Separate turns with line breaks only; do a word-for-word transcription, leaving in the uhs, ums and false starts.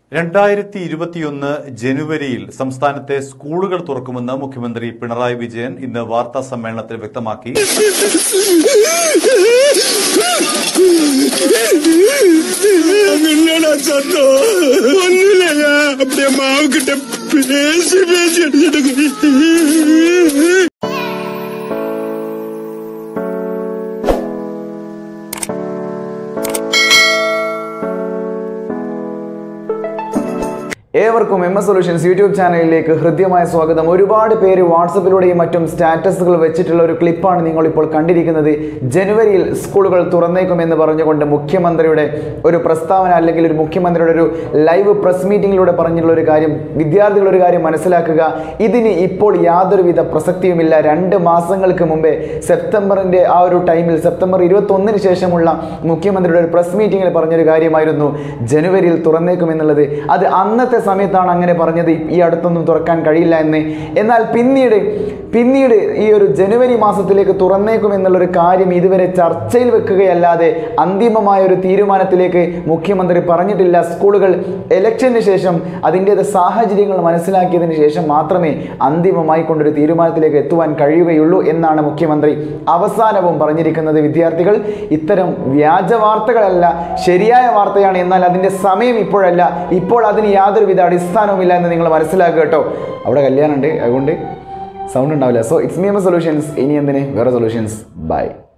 രണ്ടായിരത്തി ഇരുപത്തിയൊന്ന് ജനുവരിയിൽ സംസ്ഥാനത്തെ സ്കൂളുകൾ തുറക്കുമെന്ന് മുഖ്യമന്ത്രി പിണറായി വിജയൻ ഇന്ന് വാർത്താ സമ്മേളനത്തിൽ വ്യക്തമാക്കി.
ഏവർക്കും എം എസ് സൊല്യൂഷൻസ് യൂട്യൂബ് ചാനലിലേക്ക് ഹൃദ്യമായ സ്വാഗതം. ഒരുപാട് പേര് വാട്സപ്പിലൂടെയും മറ്റും സ്റ്റാറ്റസുകൾ വെച്ചിട്ടുള്ള ഒരു ക്ലിപ്പാണ് നിങ്ങളിപ്പോൾ കണ്ടിരിക്കുന്നത്. ജനുവരിയിൽ സ്കൂളുകൾ തുറന്നേക്കുമെന്ന് പറഞ്ഞുകൊണ്ട് മുഖ്യമന്ത്രിയുടെ ഒരു പ്രസ്താവന അല്ലെങ്കിൽ ഒരു മുഖ്യമന്ത്രിയുടെ ഒരു ലൈവ് പ്രസ് മീറ്റിങ്ങിലൂടെ പറഞ്ഞിട്ടുള്ള ഒരു കാര്യം, വിദ്യാർത്ഥികൾ ഒരു കാര്യം മനസ്സിലാക്കുക, ഇതിന് ഇപ്പോൾ യാതൊരുവിധ പ്രസക്തിയുമില്ല. രണ്ട് മാസങ്ങൾക്ക് മുമ്പേ സെപ്റ്റംബറിൻ്റെ ആ ഒരു ടൈമിൽ സെപ്റ്റംബർ ഇരുപത്തി ഒന്നിന് ശേഷമുള്ള മുഖ്യമന്ത്രിയുടെ ഒരു പ്രസ് മീറ്റിങ്ങിൽ പറഞ്ഞൊരു കാര്യമായിരുന്നു ജനുവരിയിൽ തുറന്നേക്കുമെന്നുള്ളത്. അത് അന്നത്തെ സമയത്താണ് അങ്ങനെ പറഞ്ഞത്, ഈ അടുത്തൊന്നും തുറക്കാൻ കഴിയില്ല എന്ന്. എന്നാൽ പിന്നീട് പിന്നീട് ഈ ഒരു ജനുവരി മാസത്തിലേക്ക് തുറന്നേക്കും എന്നുള്ളൊരു കാര്യം ഇതുവരെ ചർച്ചയിൽ വെക്കുകയല്ലാതെ അന്തിമമായ ഒരു തീരുമാനത്തിലേക്ക് മുഖ്യമന്ത്രി പറഞ്ഞിട്ടില്ല. സ്കൂളുകൾ ഇലക്ഷന് ശേഷം അതിൻ്റെ സാഹചര്യങ്ങൾ മനസ്സിലാക്കിയതിന് ശേഷം മാത്രമേ അന്തിമമായി കൊണ്ടൊരു തീരുമാനത്തിലേക്ക് എത്തുവാൻ കഴിയുകയുള്ളൂ എന്നാണ് മുഖ്യമന്ത്രി അവസാനവും പറഞ്ഞിരിക്കുന്നത്. വിദ്യാർത്ഥികൾ, ഇത്തരം വ്യാജ വാർത്തകളല്ല, ശരിയായ വാർത്തയാണ്. എന്നാൽ അതിൻ്റെ സമയം ഇപ്പോഴല്ല, ഇപ്പോൾ അതിന് യാതൊരുവിധ അടിസ്ഥാനവുമില്ല എന്ന് നിങ്ങൾ മനസ്സിലാക്കുക കേട്ടോ. അവിടെ കല്യാണമുണ്ട്, അതുകൊണ്ട് സൗണ്ട് ഉണ്ടാവില്ല. So it's me M S solutions. ഇനി എന്തിന് വേറെ സൊല്യൂഷൻസ്. ബൈ.